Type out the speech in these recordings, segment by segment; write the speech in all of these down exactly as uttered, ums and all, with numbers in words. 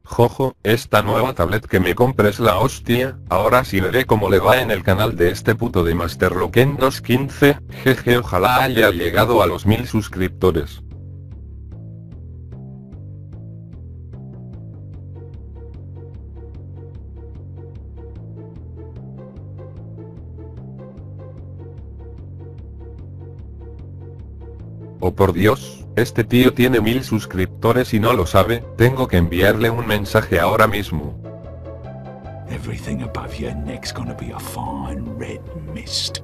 Jojo, esta nueva tablet que me compré es la hostia, ahora sí veré cómo le va en el canal de este puto de Master Loken doscientos quince, jeje ojalá haya llegado a los mil suscriptores. Oh por Dios, este tío tiene mil suscriptores y no lo sabe, tengo que enviarle un mensaje ahora mismo. Everything above your neck's gonna be a fine red mist.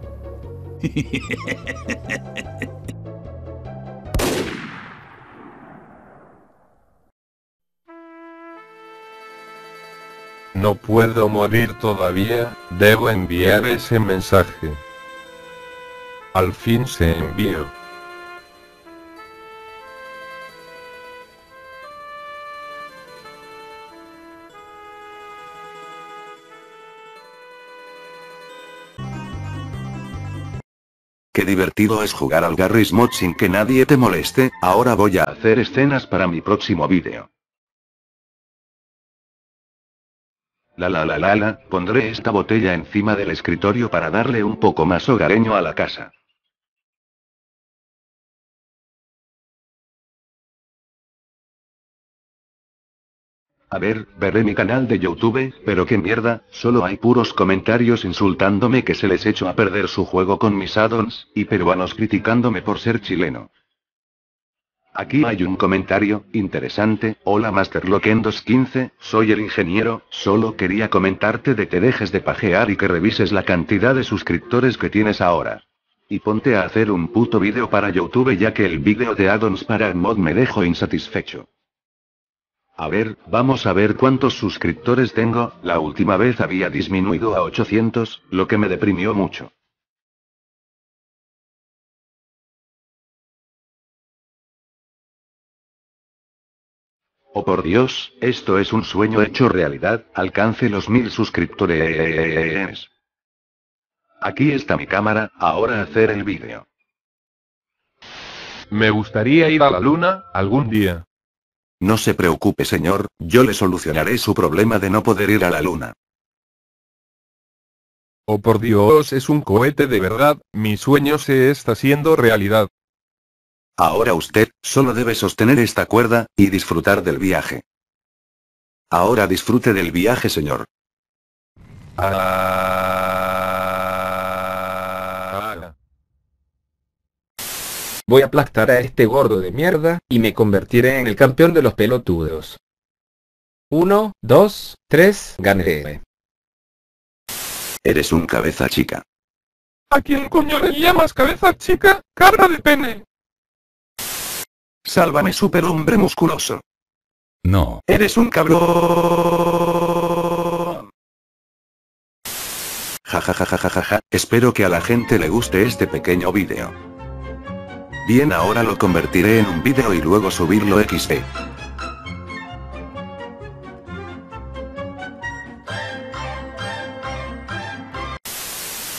No puedo morir todavía, debo enviar ese mensaje. Al fin se envió. Qué divertido es jugar al Garry's Mod sin que nadie te moleste, ahora voy a hacer escenas para mi próximo vídeo. La la la la la, pondré esta botella encima del escritorio para darle un poco más hogareño a la casa. A ver, veré mi canal de YouTube, pero qué mierda, solo hay puros comentarios insultándome que se les echó a perder su juego con mis addons, y peruanos criticándome por ser chileno. Aquí hay un comentario, interesante, hola Master Loken doscientos quince, soy el ingeniero, solo quería comentarte de que dejes de pajear y que revises la cantidad de suscriptores que tienes ahora. Y ponte a hacer un puto vídeo para YouTube ya que el vídeo de addons para mod me dejó insatisfecho. A ver, vamos a ver cuántos suscriptores tengo, la última vez había disminuido a ochocientos, lo que me deprimió mucho. Oh por Dios, esto es un sueño hecho realidad, alcance los mil suscriptores. Aquí está mi cámara, ahora hacer el vídeo. Me gustaría ir a la luna, algún día. No se preocupe señor, yo le solucionaré su problema de no poder ir a la luna. Oh por Dios, es un cohete de verdad, mi sueño se está haciendo realidad. Ahora usted, solo debe sostener esta cuerda, y disfrutar del viaje. Ahora disfrute del viaje señor. Ah... Voy a aplastar a este gordo de mierda, y me convertiré en el campeón de los pelotudos. Uno, dos, tres, gané. Eres un cabeza chica. ¿A quién coño le llamas cabeza chica, cabra de pene? Sálvame superhombre musculoso. No. Eres un cabrón. Ja ja ja ja ja ja ja, espero que a la gente le guste este pequeño vídeo. Bien, ahora lo convertiré en un vídeo y luego subirlo equis de.